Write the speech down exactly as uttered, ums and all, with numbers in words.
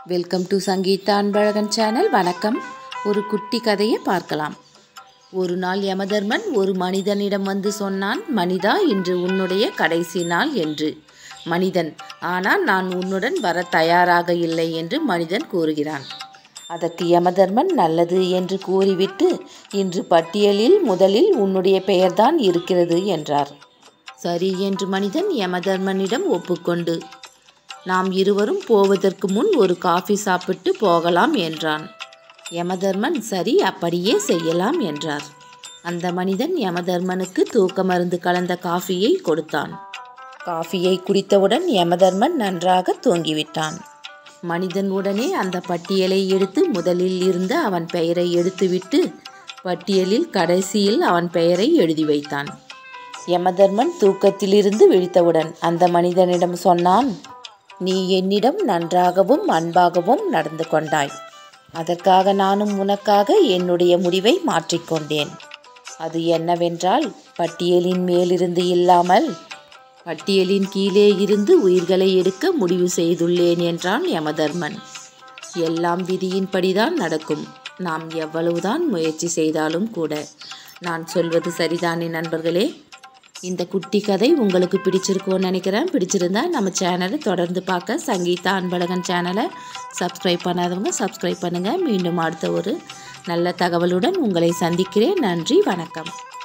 Welcome to Sangeetha Anbazhagan channel. வணக்கம். ஒரு குட்டி கதையை பார்க்கலாம். ஒரு நாள் யமதர்மன் ஒரு மனிதனிடம் வந்து சொன்னான், மனிதா, இன்று உன்னுடைய கடைசி நாள் என்று. மனிதன், ஆனால் நான் உன்னுடன் வர தயாராக இல்லை என்று மனிதன் கூறுகிறான். அதற்கு யமதர்மன் நல்லது என்று கூறிவிட்டு, இன்று பட்டியலில் முதலில் உன்னுடைய பெயர்தான் இருக்கிறது என்றார். சரி என்று மனிதன் யமதர்மனிடம் ஒப்புக்கொண்டு, நாம் இருவரும் போவதற்கு முன் ஒரு காஃபி சாப்பிட்டு போகலாம் என்றான். யமதர்மன் சரி, அப்படியே செய்யலாம் என்றார். அந்த மனிதன் யமதர்மனுக்கு தூக்க மருந்து கலந்த காஃபியை கொடுத்தான். காஃபியை குடித்தவுடன் யமதர்மன் நன்றாக தூங்கிவிட்டான். மனிதன் உடனே அந்த பட்டியலை எடுத்து முதலில் இருந்த அவன் பெயரை எடுத்துவிட்டு பட்டியலில் கடைசியில் அவன் பெயரை எழுதி வைத்தான். யமதர்மன் தூக்கத்திலிருந்து விழித்தவுடன் அந்த மனிதனிடம் சொன்னான், நீ என்னிடம் நன்றாகவும் அன்பாகவும் நடந்து கொண்டாய். அதற்காக நானும் உனக்காக என்னுடைய முடிவை மாற்றிக்கொண்டேன். அது என்னவென்றால், பட்டியலின் மேலிருந்து இல்லாமல் பட்டியலின் கீழே இருந்து உயிர்களை எடுக்க முடிவு செய்துள்ளேன் என்றான் யமதர்மன். எல்லாம் விதியின்படிதான் நடக்கும். நாம் எவ்வளவுதான் முயற்சி செய்தாலும் கூட. நான் சொல்வது சரிதானே நண்பர்களே? இந்த குட்டி கதை உங்களுக்கு பிடிச்சிருக்கும்னு நினைக்கிறேன். பிடிச்சிருந்தா நம்ம சேனலை தொடர்ந்து பார்க்க சங்கீதா அன்பழகன் சேனலை சப்ஸ்கிரைப் பண்ணாதவங்க சப்ஸ்கிரைப் பண்ணுங்கள். மீண்டும் அடுத்த ஒரு நல்ல தகவலுடன் உங்களை சந்திக்கிறேன். நன்றி, வணக்கம்.